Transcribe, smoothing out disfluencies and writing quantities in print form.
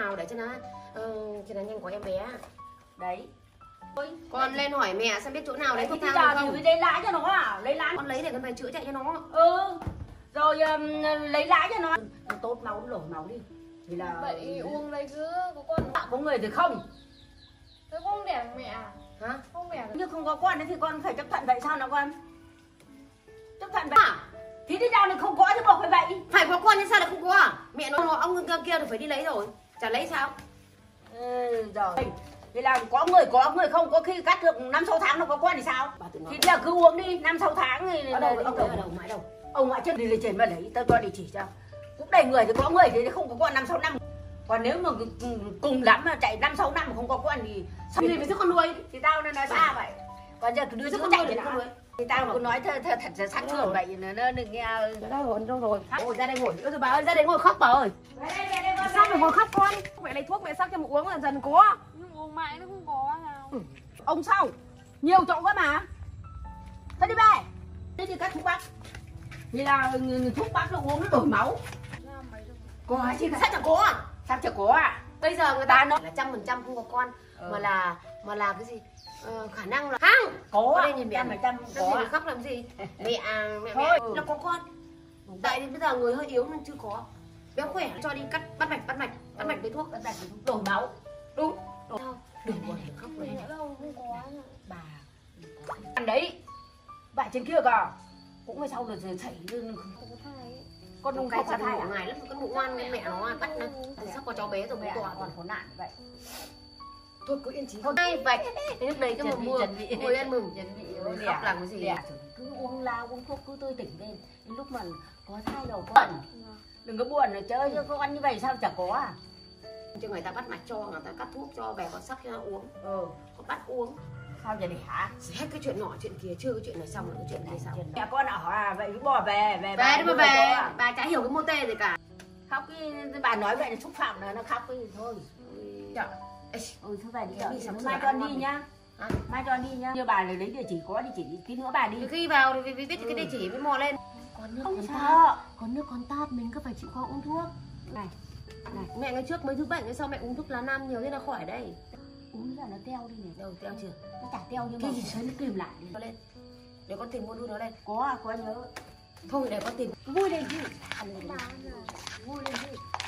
nào để cho nó nhanh có em bé. Đấy. Con lên hỏi mẹ xem biết chỗ nào lấy thuốc thang không? không? Thì lấy lá cho nó à? Lấy lá. Con lấy để con về chữa chạy cho nó. Rồi lấy lá cho nó. Tốt máu đổ máu đi. Thì là vậy uống lấy cứ con có người thì không. thế không đẻ mẹ à? Hả? Không đẻ. Nhưng không có con thì con phải chấp thuận vậy sao nào con? Chấp thuận vậy. Thì đi nào thì không có thì buộc phải vậy. Phải có con nhưng sao lại không có à? Mẹ nó ông kia thì phải đi lấy rồi. Chả lấy sao? Rồi. Thì là có người không, có khi cắt được 5-6 tháng nó có con thì sao? Thì giờ cứ uống đi, 5-6 tháng thì ở đâu mãi đâu. Ông ngoại trước đi trên mà lấy, tao cho địa chỉ cho. Cũng đầy người thì có người thì không có con 5-6 năm. Còn nếu mà cùng lắm mà chạy 5-6 năm mà không có con thì sao thì phải giúp con nuôi thì tao nên nói xa vậy. Còn giờ cứ đưa giúp con chạy thì nó. Thì tao cứ nói thật là sát thường vậy nó đừng nghe. Đâu rồi. Ôi ra đây ngồi. Ôi bà ơi, ra đây ngồi khóc bà ơi. Sao mà ngồi khóc con? Mẹ lấy thuốc mẹ sắc cho mẹ uống là dần có. Nhưng uống mãi nó không có nào. Ông sao? Nhiều chỗ quá mà. Thôi đi về. Đi thì các thuốc bắc. Thì là thuốc bắc nó uống nó đổi máu. Có chứ sao chẳng có à? Sao chẳng có à? Bây giờ người ta nói là 100% không có con mà là cái gì? Khả năng là không có đây nhìn mẹ 100% có khóc làm gì? Mẹ nó có con. Tại vì bây giờ người hơi yếu nên chưa có. Béo khỏe cho đi bắt mạch với thuốc đổi máu. Đúng. Đừng buồn đừng khóc nữa. Đâu không có. Bà ăn đấy. Bạn trên kia kìa. Cũng phải sau rồi chảy con Con cái sao ngủ ngày lắm, con ngủ ngoan nên mẹ nó bắt nó. Sắp có cháu bé rồi mẹ cũng còn khốn nạn vậy. Thôi cứ yên chí thôi. Hai vạch. Lúc đấy cái mùa mưa ngồi ăn mừng. Khóc làm cái gì? Cứ uống lá uống thuốc cứ tươi tỉnh lên. Đến lúc mà có thai đầu con. Đừng có buồn rồi chơi cho con như vậy sao chả có à? Cho người ta bắt mạch cho, người ta cắt thuốc cho về có sắc cho nó uống. Có bắt uống. Sao vậy để hả? Hết cái chuyện nọ chuyện kia, chưa cái chuyện này xong rồi cái chuyện này xong. Mẹ con ở à vậy cứ bỏ về đi mà về. Bà chả hiểu cái mô tê gì cả. Khóc cái bà nói vậy là xúc phạm là nó khóc cái gì thôi. Thôi về đi chợ. Mai cho con đi nhá. Mai cho con đi nhá. Như bà lấy địa chỉ có địa chỉ tí nữa bà đi. Khi vào thì viết cái địa chỉ mới mò lên. Còn nước không sợ. Còn nước còn tát mình cứ phải chịu khó uống thuốc. Này. Mẹ ngày trước mấy thứ bệnh sau mẹ uống thuốc lá nam nhiều thế là khỏi đây. Uống là nó teo đi này. Đâu teo chưa? Nó chả teo nhưng mà cái gì sớm nó kìm lại nó lên. Để con tìm mua đu nó lên. Có nhớ. Thôi để con tìm. Vui lên chứ. Vui lên chứ.